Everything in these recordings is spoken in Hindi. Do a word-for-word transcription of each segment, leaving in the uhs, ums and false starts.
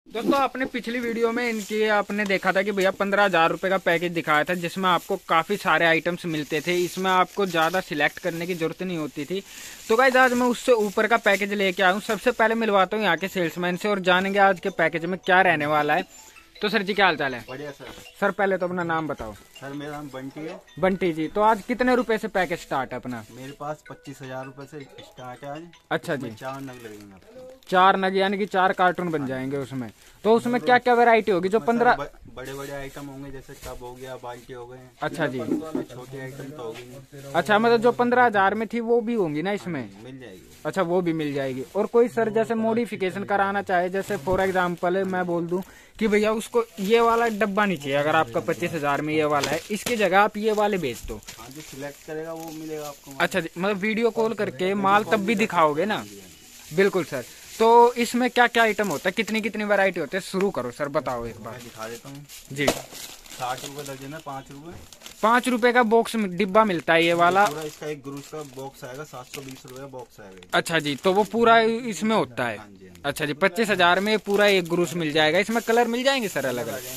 दोस्तों आपने पिछली वीडियो में इनकी आपने देखा था कि भैया पंद्रह हजार रुपए का पैकेज दिखाया था जिसमें आपको काफी सारे आइटम्स मिलते थे। इसमें आपको ज्यादा सिलेक्ट करने की जरूरत नहीं होती थी। तो गाइस आज मैं उससे ऊपर का पैकेज लेके आया हूँ। सबसे पहले मिलवाता हूँ यहाँ के सेल्समैन से और जानेंगे आज के पैकेज में क्या रहने वाला है। तो सर जी क्या हाल चाल है? बढ़िया सर। सर पहले तो अपना नाम बताओ। सर मेरा नाम बंटी है। बंटी जी, तो आज कितने रुपए से पैकेज स्टार्ट है अपना? मेरे पास पच्चीस हजार रूपए से स्टार्ट है आज। अच्छा जी, चार नग लगेंगे आपको। चार नग यानी कि चार कार्टून बन जाएंगे उसमें। तो उसमें क्या क्या वैरायटी होगी जो पंद्रह बड़े बड़े आइटम होंगे जैसे टब हो गया, बाल्टी हो गए। अच्छा जी, छोटे आइटम तो होगी नहीं। अच्छा मतलब जो पंद्रह हजार में थी वो भी होंगी ना इसमें? मिल जाएगी। अच्छा वो भी मिल जाएगी। और कोई सर जैसे मॉडिफिकेशन कराना चाहे, जैसे फॉर एग्जांपल मैं बोल दूं कि भैया उसको ये वाला डब्बा नहीं चाहिए, अगर आपका पच्चीस हजार में ये वाला है, इसकी जगह आप ये वाले बेच दो। हाँ, जो सिलेक्ट करेगा वो मिलेगा आपको। अच्छा जी, मतलब वीडियो कॉल करके माल तब भी दिखाओगे ना? बिल्कुल सर। तो इसमें क्या क्या आइटम होता है, कितनी कितनी वैरायटी होती है? शुरू करो सर, बताओ एक बार। दिखा देता हूँ जी। साठ रुपए दर्जन है, पाँच रुपए। पाँच रुपए का बॉक्स डिब्बा मिलता है ये वाला। पूरा इसका एक ग्रुस का बॉक्स आएगा, सात सौ बीस रुपए का बॉक्स आएगा। अच्छा जी, तो वो पूरा इसमें होता है। अच्छा जी, पच्चीस हजार में पूरा एक ग्रुस मिल जाएगा। इसमें कलर मिल जाएंगे सर अलग अलग?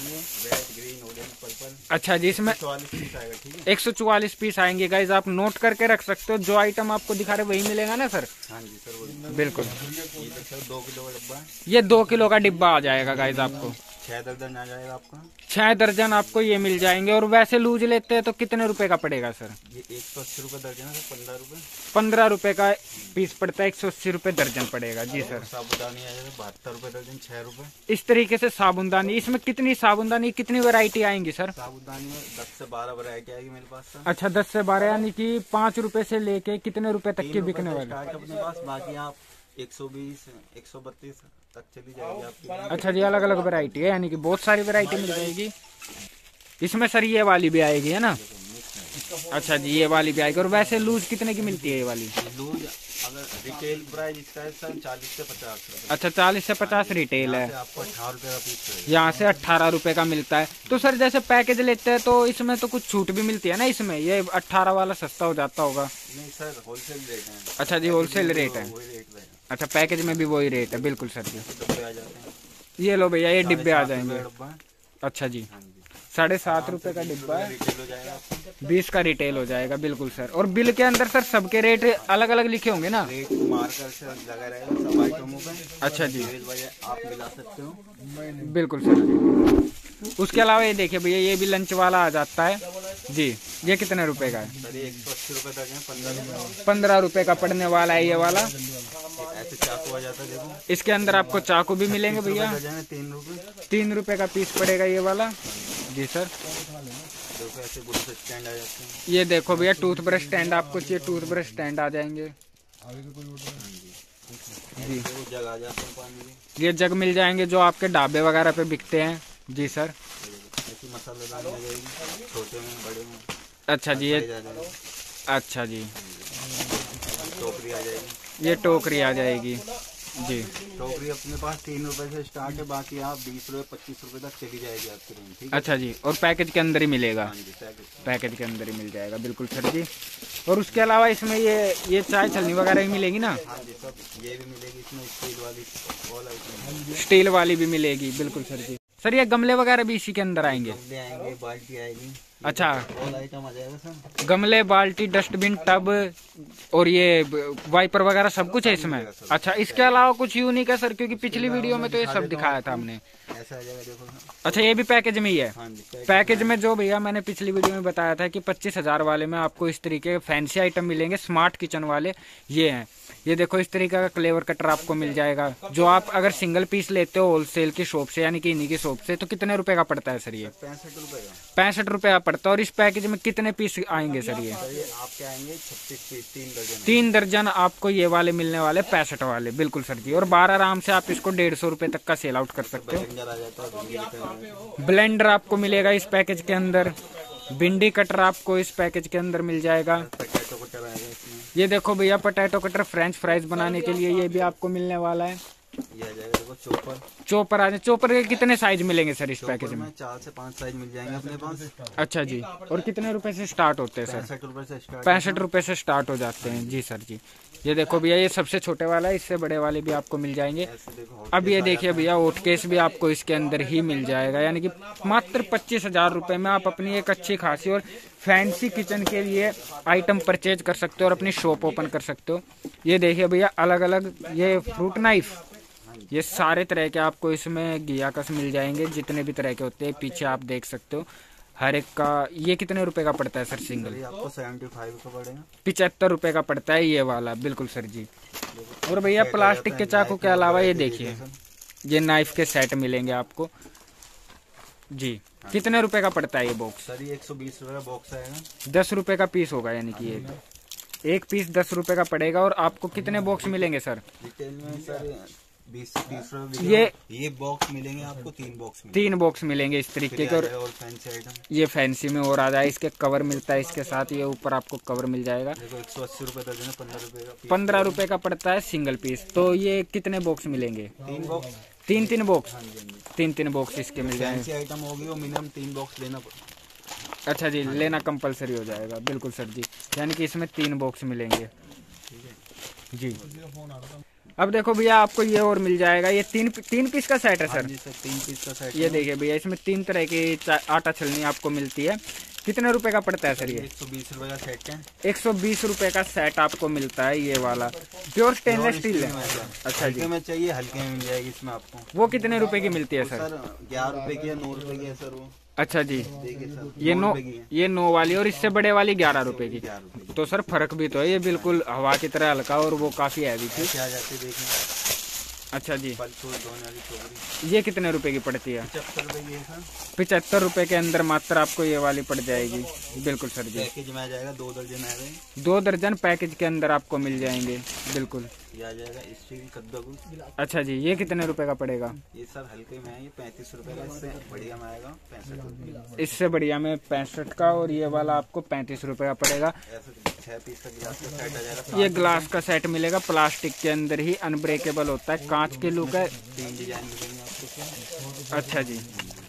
अच्छा जी, इसमें एक सौ चौवालीस पीस आएंगे गाइज, आप नोट करके रख सकते हो। जो आइटम आपको दिखा रहे वही मिलेगा ना सर? हाँ जी सर, बिल्कुल। दो किलो का डब्बा है ये, दो किलो का डिब्बा आ जाएगा गाइज आपको। छह दर्जन आ जाएगा आपका। छह दर्जन आपको ये मिल जाएंगे। और वैसे लूज लेते हैं तो कितने रुपए का पड़ेगा सर? ये एक सौ अस्सी रुपए दर्जन है, पंद्रह रुपए। पंद्रह रुपए का पीस पड़ता है, एक सौ अस्सी रुपए दर्जन पड़ेगा जी सर। साबुनदानी आ जाएगा बहत्तर रुपए दर्जन, छह रुपए। इस तरीके से साबुनदानी, इसमें कितनी साबुनदानी, कितनी वैरायटी आएंगी सर? साबुनदानी में दस से बारह वैरायटी आएगी मेरे पास सर। अच्छा, दस से बारह यानी कि पाँच रुपए से लेके कितने रुपए तक की बिकने वाली? अपने पास बाकी आप एक सौ बीस एक सौ बत्तीस तक चली जाएगी आपकी। अच्छा जी, अलग अलग वैरायटी है यानी कि बहुत सारी वैरायटी मिल जाएगी इसमें सर। ये वाली भी आएगी है ना? अच्छा जी, ये वाली भी आएगी। और वैसे लूज कितने की मिलती है ये वाली? लूज अगर रिटेल प्राइस इसका है सर चालीस से पचास। अच्छा, चालीस से पचास रिटेल है। आपको अठारह रुपए का पीस यहाँ से अट्ठारह रुपए का मिलता है। तो सर जैसे पैकेज लेते हैं तो इसमें तो कुछ छूट भी मिलती है ना इसमें? ये अट्ठारह वाला सस्ता हो जाता होगा? नहीं सर, होलसेल रेट है। अच्छा जी, होलसेल रेट है। अच्छा, पैकेज में भी वही रेट है। बिल्कुल सर जी। ये लो भैया, ये डिब्बे आ जाएंगे। अच्छा जी, साढ़े सात रुपए का डिब्बा है, बीस का रिटेल हो जाएगा। बिल्कुल सर। और बिल के अंदर सर सबके रेट अलग अलग लिखे होंगे ना? रेट मार्कर से लगा रहेगा सब आइटमों पे। अच्छा जी, आप मिला सकते हो। बिल्कुल सर जी। उसके अलावा ये देखिए भैया, ये भी लंच वाला आ जाता है जी। ये कितने रुपए का है? एक सौ अस्सी रुपए तक है, पंद्रह पंद्रह रुपए का पड़ने वाला है ये वाला। ऐसे चाकू आ जाता है, देखो इसके अंदर आपको चाकू भी मिलेंगे भैया। तीन रुपए तीन रुपए का पीस पड़ेगा ये वाला जी सर। देखो ऐसे ब्रश स्टैंड आ जाते हैं। ये देखो भैया, टूथ ब्रश स्टैंड आपको चाहिए, टूथ ब्रश स्टैंड आ जाएंगे जी। जग आ जाते हैं पानी के। ये जग मिल जाएंगे जो आपके ढाबे वगैरह पे बिकते हैं जी सर। मसालेदार आ जाएगी, छोटे में बड़े में। अच्छा जी, ये अच्छा जी, टोकरी आ जाएगी। ये टोकरी आ जाएगी जी। टोकरी अपने पास तीन रुपए से स्टार्ट है, बाकी आप बीस रुपए पच्चीस रुपए तक चली जाएगी आपकी रेंज, ठीक है? अच्छा जी, और पैकेज के अंदर ही मिलेगा? हाँ जी, पैकेज पैकेज के अंदर ही मिल जाएगा। बिल्कुल सर जी। और उसके अलावा इसमें ये ये चाय छलनी वगैरह भी मिलेगी ना? हाँ जी, सब ये भी मिलेगी इसमें। स्टील वाली ऑल आइटम, स्टील वाली भी मिलेगी। बिल्कुल सर जी। सर ये गमले वगैरह भी इसी के अंदर आएंगे? गमले आएंगे, बाल्टी आएगी। अच्छा, ऑल आइटम आ जाएगा सर। गमले, बाल्टी, डस्टबिन, टब और ये वाइपर वगैरह सब कुछ है इसमें? अच्छा, इसके अलावा कुछ यूनिक है सर? क्योंकि पिछली वीडियो में तो ये सब दिखाया था हमने। ऐसा आ जाएगा, देखो। अच्छा, ये भी पैकेज में ही है? हाँ जी, पैकेज में जो भैया मैंने पिछली वीडियो में बताया था कि पच्चीस हजार वाले में आपको इस तरीके के फैंसी आइटम मिलेंगे, स्मार्ट किचन वाले ये हैं। ये देखो, इस तरीके का क्लेवर कटर आपको मिल जाएगा। जो आप अगर सिंगल पीस लेते हो होलसेल की शॉप से यानी कि इन्हीं की शॉप से, तो कितने रुपए का पड़ता है सर ये? पैंसठ रुपए का। पैंसठ रुपया पड़ता है। और इस पैकेज में कितने पीस आएंगे सर ये? आपके आएंगे छत्तीस पीस, तीन दर्जन। तीन दर्जन आपको ये वाले मिलने वाले, पैंसठ वाले। बिल्कुल सर जी। और बारह आराम से आप इसको डेढ़ सौ रुपए तक का सेल आउट कर सकते हो। ब्लेंडर आपको मिलेगा इस पैकेज के अंदर। भिंडी कटर आपको इस पैकेज के अंदर मिल जाएगा। ये देखो भैया, पोटैटो कटर फ्रेंच फ्राइज बनाने के लिए ये भी आपको मिलने वाला है। ये आ जाएगा देखो चोपर। चोपर आ जाए। चोपर के कितने साइज मिलेंगे सर इस पैकेज में? चार से पाँच साइज मिल जाएंगे अपने पास। अच्छा जी। और कितने रुपए से स्टार्ट होते हैं सर? पैंसठ रुपए से स्टार्ट पैंसठ रुपए से स्टार्ट हो जाते हैं जी सर जी। ये देखो भैया, ये सबसे छोटे वाला है, इससे बड़े वाले भी आपको मिल जाएंगे। अब ये देखिए भैया, ओट केस भी आपको इसके अंदर ही मिल जाएगा, यानी कि मात्र पच्चीस हजार रुपए में आप अपनी एक अच्छी खासी और फैंसी किचन के लिए आइटम परचेज कर सकते हो और अपनी शॉप ओपन कर सकते हो। ये देखिए भैया, अलग अलग ये फ्रूट नाइफ, ये सारे तरह के आपको इसमें गियाकस मिल जाएंगे, जितने भी तरह के होते हैं। पीछे आप देख सकते हो हर एक का। ये कितने रुपए का पड़ता है सर सिंगल? ये आपको सेवेंटी फाइव का पड़ेगा। पिचहत्तर रुपए का पड़ता है ये वाला, बिल्कुल सर जी। और भैया प्लास्टिक के चाकू के अलावा ये देखिए, ये नाइफ के सेट मिलेंगे आपको जी। कितने रुपए का पड़ता है ये बॉक्स? सर ये एक सौ बीस रुपए का बॉक्स आएगा। दस रुपए का पीस होगा, यानी कि ये एक पीस दस रुपए का पड़ेगा। और आपको कितने बॉक्स मिलेंगे सर? डिटेल में सर बीस से तीस रुपए ये ये बॉक्स मिलेंगे आपको, तीन बॉक्स मिलेंगे। तीन बॉक्स मिलेंगे इस तरीके के। और फैंसी आइटम, ये फैंसी में और आ जाए, इसके कवर मिलता है इसके साथ, ये ऊपर आपको कवर मिल जाएगा। देखो एक सौ अस्सी रुपए दर्जन है, पंद्रह रुपए का पीस। पंद्रह रुपए का पड़ता है सिंगल पीस। तो ये कितने बॉक्स मिलेंगे? तीन बॉक्स। तीन तीन बॉक्स हाँ जी, हाँ जी। तीन तीन बॉक्स इसके मिल जाएंगे। फैंसी आइटम होगी वो मिनिमम तीन बॉक्स लेना पड़ेगा। अच्छा जी, लेना कंपलसरी हो जाएगा, बिल्कुल सर जी। यानी कि इसमें तीन बॉक्स मिलेंगे जी। अब देखो भैया, आपको ये और मिल जाएगा, ये तीन तीन पीस का सेट है सर। जी सर, तीन पीस का सेट। ये देखिए भैया, इसमें तीन तरह की आटा छलनी आपको मिलती है। कितने रुपए का पड़ता है सर ये? एक सौ बीस रुपए का सेट है। एक सौ बीस रुपए का सेट आपको मिलता है ये वाला। प्योर स्टेनलेस स्टील है। अच्छा जी। हल्के में चाहिए, हल्के में मिल जाएगी इसमें आपको। वो कितने रुपए की मिलती है सर? ग्यारह रुपए की है, नौ रुपए की है सर वो। अच्छा जी। देखिए सर, ये नौ, ये नौ वाली, और इससे बड़े वाली ग्यारह रुपए की। रुपए तो सर फर्क भी तो है, ये बिल्कुल हवा की तरह हल्का और वो काफी हैवी थी। क्या जाते देखने। अच्छा जी। ये कितने रुपए की पड़ती है? पचहत्तर रुपए की है सर। पिचहत्तर रुपए के अंदर मात्र आपको ये वाली पड़ जाएगी, बिल्कुल सर जी। पैकेज में आ जाएगा, दो दर्जन आएगा। दो दर्जन पैकेज के अंदर आपको मिल जाएंगे, बिल्कुल। ये आ जाएगा स्टील कद्दू। अच्छा जी, ये कितने रुपए का पड़ेगा? ये सर हल्के में है, ये पैंतीस रुपए का। इससे बढ़िया में आएगा पैंसठ रुपए। इससे बढ़िया में पैंसठ का, और ये वाला आपको पैंतीस रुपए का पड़ेगा। छह पीस का गिलास का सेट आ जाएगा। ये ग्लास का सेट मिलेगा, प्लास्टिक के अंदर ही, अनब्रेकेबल होता है, कांच के लुक है। तीन डिजाइन मिलेंगे आपको। अच्छा जी,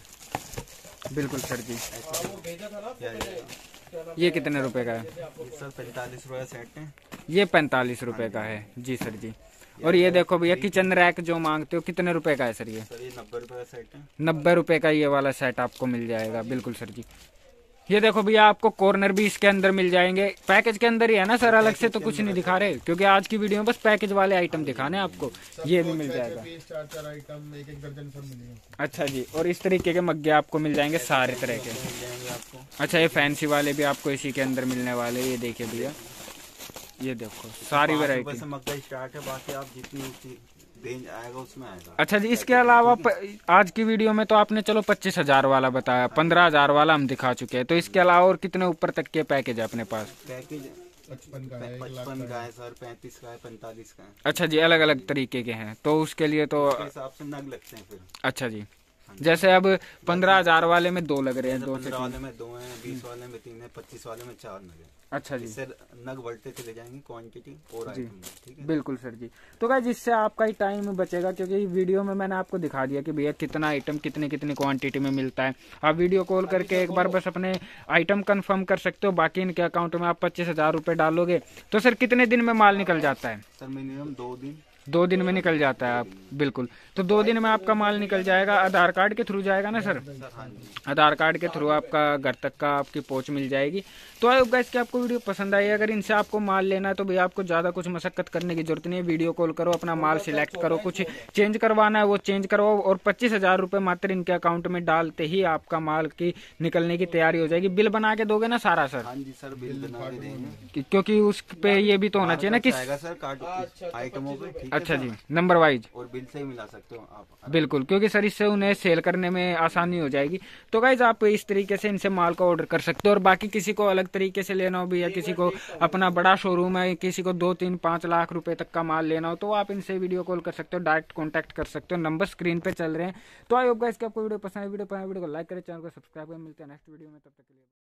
बिल्कुल सर जी। क्या जाएगा? ये कितने रुपए का है? ये सर पैंतालीस रुपए सेट है। ये पैंतालीस रुपए का है जी सर जी। और ये देखो भैया, किचन रैक जो मांगते हो, कितने रुपए का है सर ये? सर ये नब्बे रुपए का सेट है। नब्बे रुपए का ये वाला सेट आपको मिल जाएगा, बिल्कुल सर जी। ये देखो भैया, आपको कॉर्नर भी इसके अंदर मिल जाएंगे। पैकेज के अंदर ही है ना सर, अलग से तो कुछ नहीं दिखा रहे, क्योंकि आज की वीडियो में बस पैकेज वाले आइटम दिखाने आपको। ये भी मिल जाएगा। चार चार आइटम, एक एक दर्जन सब मिलेगा। अच्छा जी। और इस तरीके के मग्गे आपको मिल जाएंगे सारे तरह के। मिल जाएंगे आपको। अच्छा, ये फैंसी वाले भी आपको इसी के अंदर मिलने वाले। ये देखिए भैया, ये देखो सारी वैरायटी। से मग्गा स्टार्ट है, बाकी आप जितनी ऊंची रेंज आएगा उसमें आएगा। अच्छा जी, इसके अलावा प, आज की वीडियो में तो आपने चलो पच्चीस हजार वाला बताया, पंद्रह हजार वाला हम दिखा चुके हैं। तो इसके अलावा और कितने ऊपर तक के पैकेज है अपने पास? पैकेज पचपन का है, पचपन का है सर, पैंतीस का है, पैंतालीस का है। अच्छा जी, अलग अलग तरीके के हैं, तो उसके लिए तो उसके हिसाब से नग लगते हैं फिर। अच्छा जी। जैसे अब पंद्रह हजार वाले में दो लग रहे हैं, दो से पंद्रह वाले तीन। में दो हैं, बीस वाले में तीन है, पच्चीस वाले में चार नग है। अच्छा जी, इससे नग बढ़ते चले जाएंगे क्वांटिटी और आइटम में, ठीक है। बिल्कुल सर जी। तो गाइस, जिससे आपका ही टाइम बचेगा, क्योंकि वीडियो में मैंने आपको दिखा दिया कि भैया कितना आइटम कितने कितनी क्वांटिटी में मिलता है। आप वीडियो कॉल करके एक बार बस अपने आइटम कंफर्म कर सकते हो। बाकी इनके अकाउंट में आप पच्चीस हजार रुपए डालोगे तो सर कितने दिन में माल निकल जाता है? सर मिनिमम दो दिन। दो दिन में निकल जाता है आप, बिल्कुल। तो दो दिन में आपका माल निकल जाएगा। आधार कार्ड के थ्रू जाएगा ना सर? आधार कार्ड के थ्रू आपका घर तक का आपकी पहुंच मिल जाएगी। तो आई होप गाइस कि आपको वीडियो पसंद आई। अगर इनसे आपको माल लेना है तो भैया आपको ज्यादा कुछ मशक्कत करने की जरूरत नहीं है। वीडियो कॉल करो, अपना माल सिलेक्ट करो, कुछ चेंज करवाना है वो चेंज करवाओ, और पच्चीस हजार रुपए मात्र इनके अकाउंट में डालते ही आपका माल की निकलने की तैयारी हो जाएगी। बिल बना के दोगे ना सारा सर? हाँ जी सर, बिल बना के देंगे, क्योंकि उस पे ये भी तो होना चाहिए ना किस सर कार्ड आइटमों पे, ठीक है। अच्छा जी, नंबर वाइज और बिल से ही मिला सकते हो आप, बिल्कुल, क्योंकि सर इससे उन्हें सेल करने में आसानी हो जाएगी। तो गाइज आप इस तरीके से इनसे माल को ऑर्डर कर सकते हो। और बाकी किसी को अलग तरीके से लेना हो भी, या किसी को अपना बड़ा शोरूम है, किसी को दो तीन पांच लाख रुपए तक का माल लेना हो, तो आप इनसे वीडियो कॉल कर सकते हो, डायरेक्ट कॉन्टैक्ट कर सकते हो। नंबर स्क्रीन पे चल रहे हैं। तो आई होप गाइस कि आपको वीडियो पसंद है। वीडियो पसंद है वीडियो को लाइक करें, चैनल को सब्सक्राइब करें। मिलते हैं नेक्स्ट वीडियो में, तब तक के लिए।